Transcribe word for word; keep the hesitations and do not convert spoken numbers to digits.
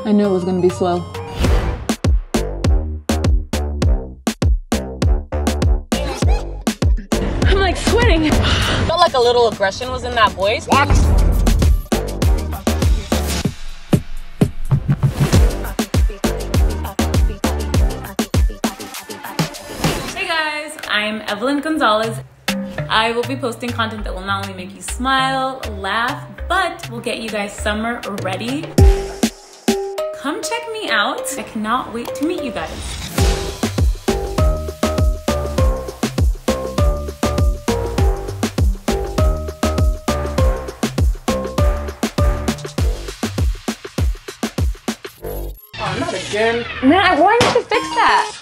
I knew it was gonna be slow. I'm like sweating. Felt like a little aggression was in that voice. What? Hey guys, I'm Evelyn Gonzalez. I will be posting content that will not only make you smile, laugh, but will get you guys summer ready. Come check me out. I cannot wait to meet you guys. Oh, not again. Man, why did you fix that?